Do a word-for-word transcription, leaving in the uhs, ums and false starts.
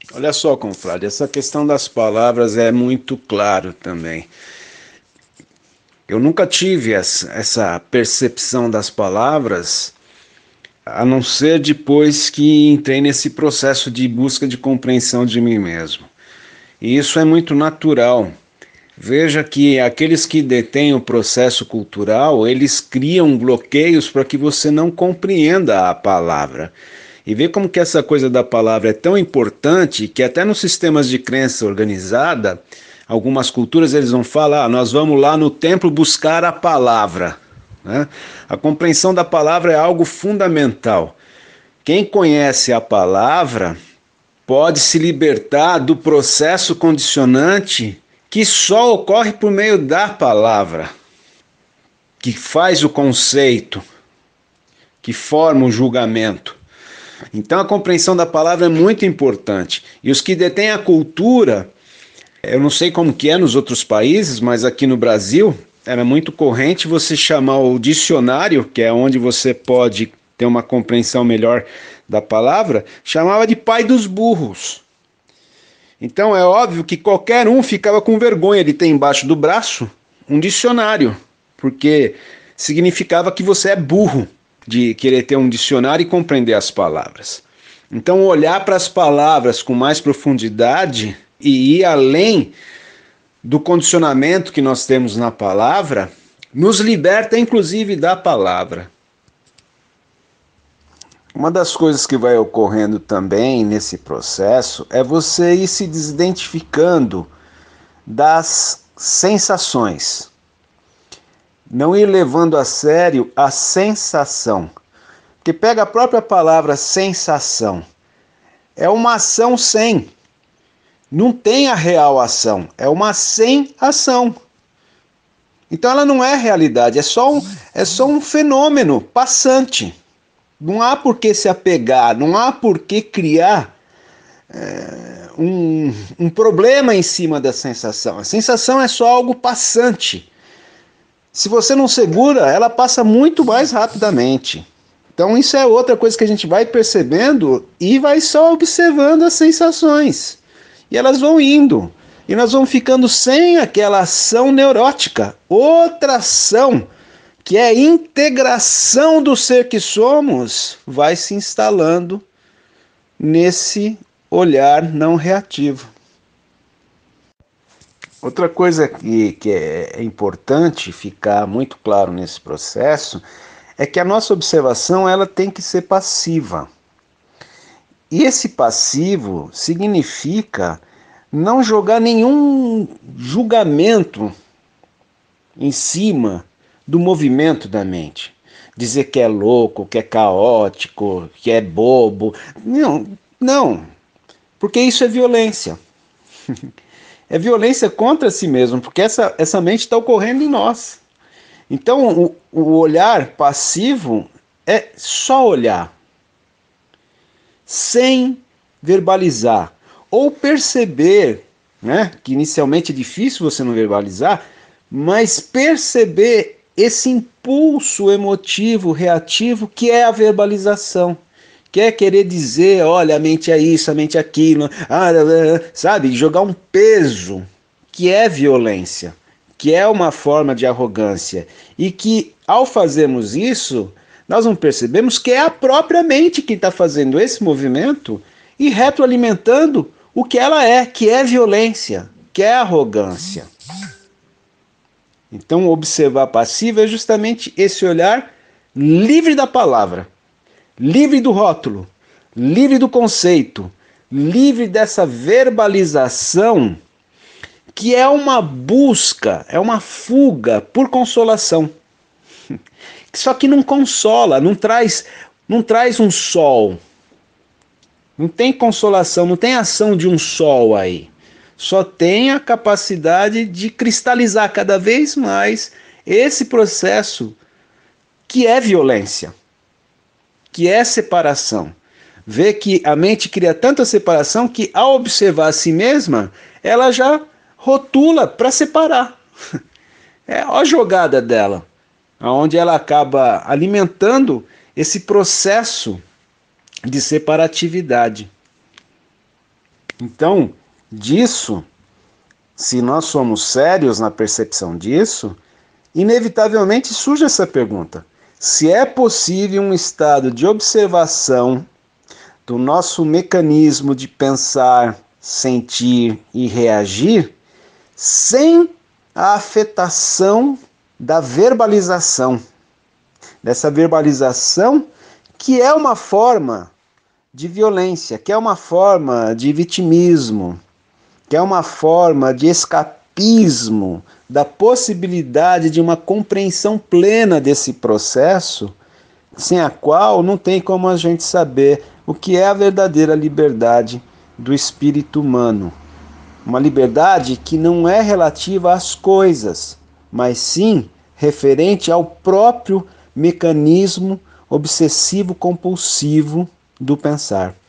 Olha só, confrade, essa questão das palavras é muito claro também. Eu nunca tive essa, essa percepção das palavras, a não ser depois que entrei nesse processo de busca de compreensão de mim mesmo. E isso é muito natural. Veja que aqueles que detêm o processo cultural, eles criam bloqueios para que você não compreenda a palavra. E vê como que essa coisa da palavra é tão importante que até nos sistemas de crença organizada, algumas culturas eles vão falar, ah, nós vamos lá no templo buscar a palavra. Né? A compreensão da palavra é algo fundamental. Quem conhece a palavra pode se libertar do processo condicionante que só ocorre por meio da palavra, que faz o conceito, que forma o julgamento. Então a compreensão da palavra é muito importante. E os que detêm a cultura, eu não sei como que é nos outros países, mas aqui no Brasil era muito corrente você chamar o dicionário, que é onde você pode ter uma compreensão melhor da palavra, chamava de pai dos burros. Então é óbvio que qualquer um ficava com vergonha de ter embaixo do braço um dicionário, porque significava que você é burro de querer ter um dicionário e compreender as palavras. Então olhar para as palavras com mais profundidade e ir além do condicionamento que nós temos na palavra, nos liberta inclusive da palavra. Uma das coisas que vai ocorrendo também nesse processo é você ir se desidentificando das sensações. Não ir levando a sério a sensação. Porque pega a própria palavra sensação. É uma ação sem. Não tem a real ação. É uma sem ação. Então ela não é realidade. É só um, é só um fenômeno passante. Não há por que se apegar, não há por que criar é, um, um problema em cima da sensação. A sensação é só algo passante. Se você não segura, ela passa muito mais rapidamente. Então isso é outra coisa que a gente vai percebendo e vai só observando as sensações. E elas vão indo. E nós vamos ficando sem aquela ação neurótica. Outra ação que é a integração do ser que somos, vai se instalando nesse olhar não reativo. Outra coisa que, que é importante ficar muito claro nesse processo é que a nossa observação ela tem que ser passiva. E esse passivo significa não jogar nenhum julgamento em cima do movimento da mente. Dizer que é louco, que é caótico, que é bobo. Não, não. Porque isso é violência. É violência contra si mesmo, porque essa, essa mente está ocorrendo em nós. Então, o, o olhar passivo é só olhar, sem verbalizar. Ou perceber, né, que inicialmente é difícil você não verbalizar, mas perceber esse impulso emotivo, reativo, que é a verbalização. Que é querer dizer, olha, a mente é isso, a mente é aquilo, ah, sabe? Jogar um peso, que é violência, que é uma forma de arrogância. E que, ao fazermos isso, nós não percebemos que é a própria mente que está fazendo esse movimento e retroalimentando o que ela é, que é violência, que é arrogância. Então, observar passivo é justamente esse olhar livre da palavra, livre do rótulo, livre do conceito, livre dessa verbalização que é uma busca, é uma fuga por consolação. Só que não consola, não traz, não traz um sol. Não tem consolação, não tem ação de um sol aí. Só tem a capacidade de cristalizar cada vez mais esse processo que é violência, que é separação. Vê que a mente cria tanta separação que, ao observar a si mesma, ela já rotula para separar. É a jogada dela, onde ela acaba alimentando esse processo de separatividade. Então, disso, se nós somos sérios na percepção disso, inevitavelmente surge essa pergunta: se é possível um estado de observação do nosso mecanismo de pensar, sentir e reagir sem a afetação da verbalização, dessa verbalização que é uma forma de violência, que é uma forma de vitimismo, que é uma forma de escapismo da possibilidade de uma compreensão plena desse processo, sem a qual não tem como a gente saber o que é a verdadeira liberdade do espírito humano. Uma liberdade que não é relativa às coisas, mas sim referente ao próprio mecanismo obsessivo-compulsivo do pensar.